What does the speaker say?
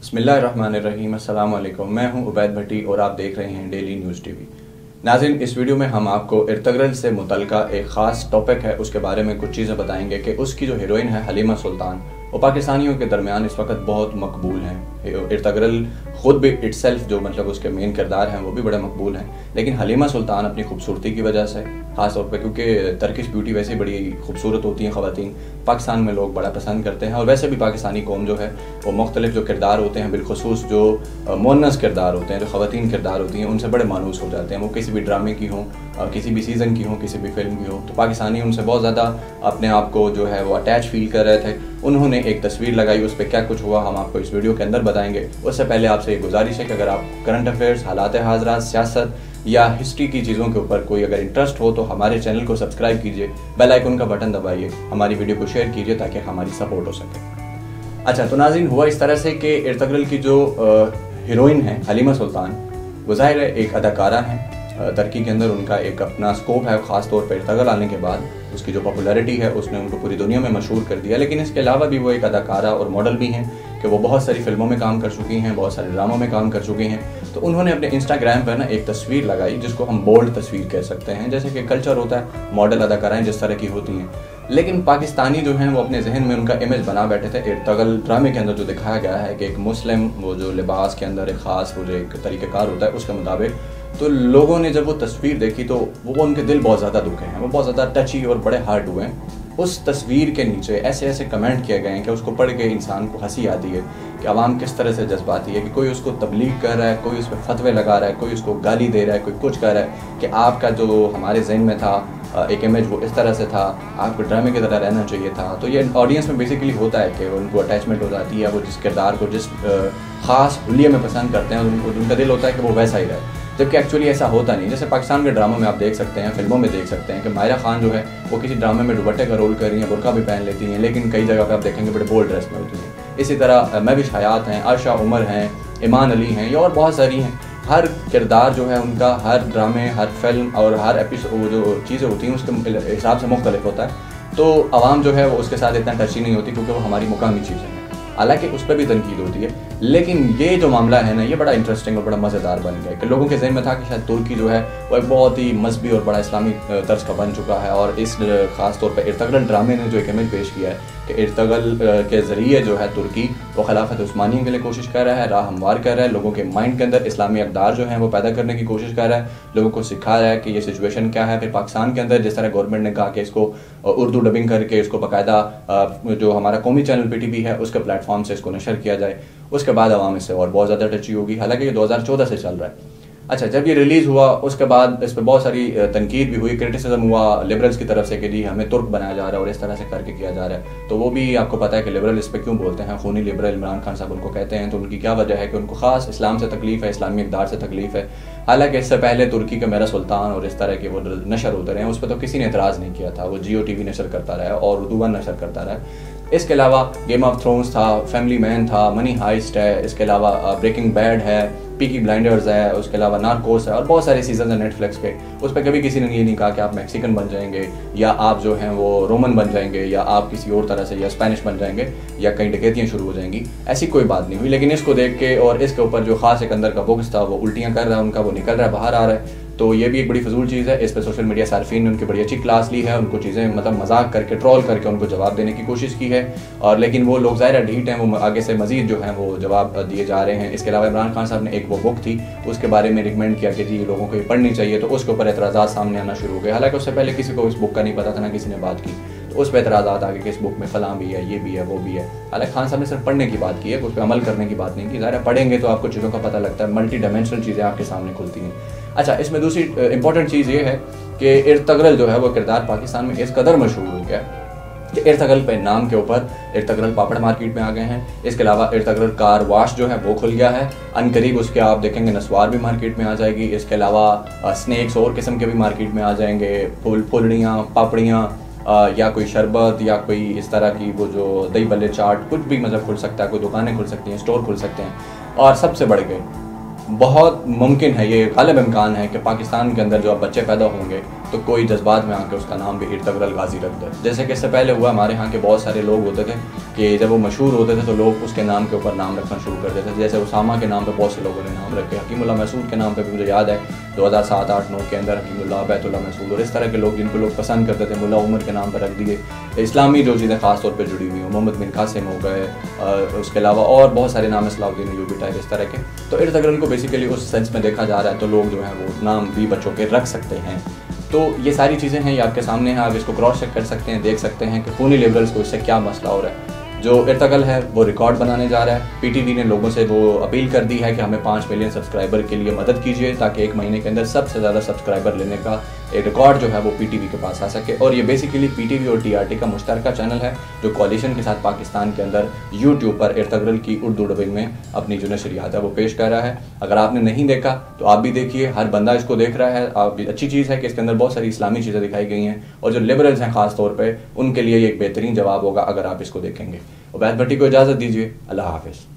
बिस्मिल्लाहिर्रहमानिर्रहीम, अस्सलाम वालेकुम। मैं हूं उबैद भट्टी और आप देख रहे हैं डेली न्यूज़ टीवी। नाज़रीन, इस वीडियो में हम आपको इर्तगरल से मुतल्लिका एक ख़ास टॉपिक है उसके बारे में कुछ चीज़ें बताएंगे कि उसकी जो हीरोइन है हलीमा सुल्तान, वो पाकिस्तानियों के दरमियान इस वक्त बहुत मकबूल हैं। इर्तगरल ख़ुद भी इटसेल्फ जो मतलब उसके मेन किरदार हैं वो भी बड़े मकबूल हैं, लेकिन हलीमा सुल्तान अपनी खूबसूरती की वजह से ख़ास तौर पे, क्योंकि टर्किश ब्यूटी वैसे ही बड़ी खूबसूरत होती हैं ख़वातीन, पाकिस्तान में लोग बड़ा पसंद करते हैं। और वैसे भी पाकिस्तानी कौम जो है वो मुख्तलिफ जो किरदार होते हैं, बिलखुसूस जो मुअन्नस किरदार होते हैं, जो ख़वातीन किरदार होती हैं, उनसे बड़े मानूस हो जाते हैं। वो किसी भी ड्रामे की हों, किसी भी सीज़न की हों, किसी भी फिल्म की हो, तो पाकिस्तानी उनसे बहुत ज़्यादा अपने आप को जो है वो अटैच फील कर रहे थे। उन्होंने एक तस्वीर लगाई, उस पर क्या कुछ हुआ हम आपको इस वीडियो के अंदर बताएंगे। उससे पहले आपसे ये गुजारिश है कि अगर आप करंट अफेयर्स, हालात हाज़रा, सियासत या हिस्ट्री की चीज़ों के ऊपर कोई अगर इंटरेस्ट हो तो हमारे चैनल को सब्सक्राइब कीजिए, बेल आइकन का बटन दबाइए, हमारी वीडियो को शेयर कीजिए ताकि हमारी सपोर्ट हो सके। अच्छा, तो नाज़रीन, हुआ इस तरह से कि इर्तगरल की जो हीरोइन है हलीमा सुल्तान, वो ज़ाहिर है एक अदाकारा हैं। टर्की के अंदर उनका एक अपना स्कोप है, ख़ास तौर पर इर्तगरल आने के बाद उसकी जो पॉपुलैरिटी है उसने उनको पूरी दुनिया में मशहूर कर दिया। लेकिन इसके अलावा भी वो एक अदाकारा और मॉडल भी हैं कि वो बहुत सारी फिल्मों में काम कर चुकी हैं, बहुत सारे ड्रामों में काम कर चुकी हैं। तो उन्होंने अपने इंस्टाग्राम पर ना एक तस्वीर लगाई जिसको हम बोल्ड तस्वीर कह सकते हैं, जैसे कि कल्चर होता है, मॉडल अदाकाराएँ जिस तरह की होती हैं। लेकिन पाकिस्तानी जो हैं वो अपने जहन में उनका इमेज बना बैठे थे। इर्तगरल ड्रामे के अंदर जो दिखाया गया है कि एक मुस्लिम वो जो लिबास के अंदर एक ख़ास वो जो एक तरीक़ेकार होता है उसके मुताबिक, तो लोगों ने जब वो तस्वीर देखी तो वो उनके दिल बहुत ज़्यादा दुखे हैं, वो बहुत ज़्यादा टची और बड़े हार्ड हुए हैं। उस तस्वीर के नीचे ऐसे ऐसे कमेंट किए गए हैं कि उसको पढ़ के इंसान को हंसी आती है कि आवाम किस तरह से जज्बाती है, कि कोई उसको तबलीग कर रहा है, कोई उस पर फतवे लगा रहा है, कोई उसको गाली दे रहा है, कोई कुछ कर रहा है कि आपका जो हमारे जहन में था एक इमेज वो इस तरह से था, आपको ड्रामे की तरह रहना चाहिए था। तो ये ऑडियंस में बेसिकली होता है कि उनको अटैचमेंट हो जाती है, वो जिस किरदार को जिस ख़ास हुलिये में पसंद करते हैं उनको उनका दिल होता है कि वो वैसा ही रहे, जबकि एक्चुअली ऐसा होता नहीं। जैसे पाकिस्तान के ड्रामों में आप देख सकते हैं, फिल्मों में देख सकते हैं कि मायरा खान जो है वो किसी ड्रामे में दुपट्टे का रोल कर रही हैं, बुर्का भी पहन लेती हैं, लेकिन कई जगह पे आप देखेंगे बड़े बोल्ड ड्रेस में होती हैं। इसी तरह महविश हयात हैं, आयशा उमर हैं, ईमान अली हैं, ये और बहुत सारी हैं। हर किरदार जो है उनका हर ड्रामे, हर फिल्म और हर एपिसोड जो चीज़ें होती हैं उसके हिसाब से मुख्तलिफ होता है। तो आवाम जो है वो उसके साथ इतना टची नहीं होती क्योंकि वो हमारी मुकामी चीज़ें हैं, हालांकि उस पर भी तनकीद होती है। लेकिन ये जो मामला है ना, ये बड़ा इंटरेस्टिंग और बड़ा मज़ेदार बन गया कि लोगों के जहन में था कि शायद तुर्की जो है वो एक बहुत ही मजहबी और बड़ा इस्लामी तर्ज का बन चुका है। और इस ख़ास तौर पर इर्तगरल ड्रामे ने जो एक इमेज पेश किया है कि इर्तगरल के ज़रिए जो है तुर्की वो खिलाफत उस्मानिया के लिए कोशिश कर रहा है, राह हमवार कर रहा है, लोगों के माइंड के अंदर इस्लामी अक़दार जो हैं वो पैदा करने की कोशिश कर रहा है, लोगों को सिखा रहा है कि ये सिचुएशन क्या है। फिर पाकिस्तान के अंदर जिस तरह गवर्नमेंट ने कहा कि इसको उर्दू डबिंग करके इसको बाकायदा जो हमारा कौमी चैनल PTV है उसके प्लेटफॉर्म से इसको नशर किया जाए, उसके बाद आवाम इससे और बहुत ज़्यादा टची होगी। हालांकि ये 2014 से चल रहा है। अच्छा, जब ये रिलीज़ हुआ उसके बाद इस पर बहुत सारी तनकीद भी हुई, क्रिटिसिज्म हुआ लिबरल्स की तरफ से कि जी हमें तुर्क बनाया जा रहा है और इस तरह से करके किया जा रहा है। तो वो भी आपको पता है कि लिबरल इस पर क्यों बोलते हैं, खूनी लिबरल इमरान खान साहब उनको कहते हैं। तो उनकी क्या वजह है कि उनको ख़ास इस्लाम से तकलीफ़ है, इस्लामी इक़दार से तकलीफ़ है। हालांकि इससे पहले तुर्की का मेरा सुल्तान और इस तरह के वो नशर होते रहे, उस पर तो किसी ने एतराज़ नहीं किया था, वो Jio TV नशर करता रहा और उर्दू वन नशर करता रहा। इसके अलावा गेम ऑफ थ्रोन्स था, फैमिली मैन था, मनी हाइस्ट है, इसके अलावा ब्रेकिंग बैड है, पीकी ब्लाइंडर्स है, उसके अलावा नार्कोस है और बहुत सारे सीजन है नेटफ्लिक्स पे। उस पर कभी किसी ने ये नहीं कहा कि आप मैक्सिकन बन जाएंगे या आप जो हैं वो रोमन बन जाएंगे या आप किसी और तरह से या स्पेनिश बन जाएंगे या कहीं डकैतियाँ शुरू हो जाएंगी, ऐसी कोई बात नहीं हुई। लेकिन इसको देख के और इसके ऊपर जो ख़ास एक अंदर का बुग्स था वो उल्टियाँ कर रहा है उनका, वो निकल रहा है, बाहर आ रहा है। तो ये भी एक बड़ी फजूल चीज़ है। इस पर सोशल मीडिया सार्फिन ने उनकी बड़ी अच्छी क्लास ली है, उनको चीज़ें मतलब मजाक करके ट्रोल करके उनको जवाब देने की कोशिश की है। और लेकिन वो लोग ज़ाहिर ढीठ हैं, वो आगे से मज़ीद जो हैं वो जवाब दिए जा रहे हैं। इसके अलावा इमरान खान साहब ने एक वो बुक थी उसके बारे में रिकमेंड किया कि जी लोगों को ये पढ़नी चाहिए, तो उसके ऊपर एतराज़ात सामने आना शुरू हो गए। हालांकि उससे पहले किसी को इस बुक का नहीं पता था, ना किसी ने बात की, तो उस पर एतराज़ात आ गए कि इस बुक में फ़लाँ भी है, ये भी है, वो भी है। हालांकि खान साहब ने सिर्फ पढ़ने की बात की है, उस पर अमल करने की बात नहीं की। ज़ाहिर पढ़ेंगे तो आपको चीज़ों का पता लगता है, मल्टी डायमेंशनल चीज़ें आपके सामने खुलती हैं। अच्छा, इसमें दूसरी इंपॉर्टेंट चीज़ ये है कि इर्तगरल जो है वो किरदार पाकिस्तान में इस कदर मशहूर हो गया कि इर्तगरल पे नाम के ऊपर इर्तगरल पापड़ मार्केट में आ गए हैं। इसके अलावा इर्तगरल कार वाश जो है वो खुल गया है, अनकरीब उसके आप देखेंगे नस्वार भी मार्केट में आ जाएगी। इसके अलावा स्नैक्स और किस्म के भी मार्केट में आ जाएंगे, फुलड़ियाँ, पापड़ियाँ या कोई शरबत या कोई इस तरह की वो जो दही बल्ले चाट कुछ भी मतलब खुल सकता है, कोई दुकानें खुल सकती हैं, स्टोर खुल सकते हैं। और सबसे बढ़ के बहुत मुमकिन है, ये गालिब इम्कान है कि पाकिस्तान के अंदर जो अब बच्चे पैदा होंगे तो कोई जज्बात में आके उसका नाम भी इर्तगरल गाजी रख दे। जैसे कि इससे पहले हुआ, हमारे यहाँ के बहुत सारे लोग होते थे कि जब वो मशहूर होते थे तो लोग उसके नाम के ऊपर नाम रखना शुरू कर देते थे। जैसे उसामा के नाम पे बहुत से लोगों ने नाम रखे, हकीमुल्लाह महसूद के नाम पे भी मुझे याद है 2007-8-9 के अंदर हकीमुल्लाह, बैतुल्लाह महसूद और इस तरह के लोग जिनको लोग पसंद करते थे मुल्ला उमर के नाम पर रख दिए। इस्लामी जो चीज़ें ख़ास तौर पर जुड़ी हुई हैं, मोहम्मद बिन कासिम हो गए, उसके अलावा और बहुत सारे नाम, सलाहुद्दीन अय्यूबी टाइप इस तरह के। तो इर्तगरल को बेसिकली उस सेंस में देखा जा रहा है, तो लोग जो हैं वो नाम भी बच्चों के रख सकते हैं। तो ये सारी चीज़ें हैं, ये आपके सामने हैं, आप इसको क्रॉस चेक कर सकते हैं, देख सकते हैं कि खूनी लिबरल्स को इससे क्या मसला हो रहा है। जो इर्तगल है वो रिकॉर्ड बनाने जा रहा है। पीटीवी ने लोगों से वो अपील कर दी है कि हमें 5 मिलियन सब्सक्राइबर के लिए मदद कीजिए, ताकि 1 महीने के अंदर सबसे ज़्यादा सब्सक्राइबर लेने का एक रिकॉर्ड जो है वो पीटीवी के पास आ सके। और ये बेसिकली पीटीवी और टीआरटी का मुश्तरका चैनल है, जो कोलिशन के साथ पाकिस्तान के अंदर यूट्यूब पर इर्तगरल की उर्दू डबिंग में अपनी जो नशरियात है वो पेश कर रहा है। अगर आपने नहीं देखा तो आप भी देखिए, हर बंदा इसको देख रहा है। आप अच्छी चीज़ है कि इसके अंदर बहुत सारी इस्लामी चीज़ें दिखाई गई हैं, और जो लिबरल्स हैं ख़ास तौर पर, उनके लिए एक बेहतरीन जवाब होगा अगर आप इसको देखेंगे। उबैद भट्टी को इजाज़त दीजिए। अल्लाह हाफ़िज़।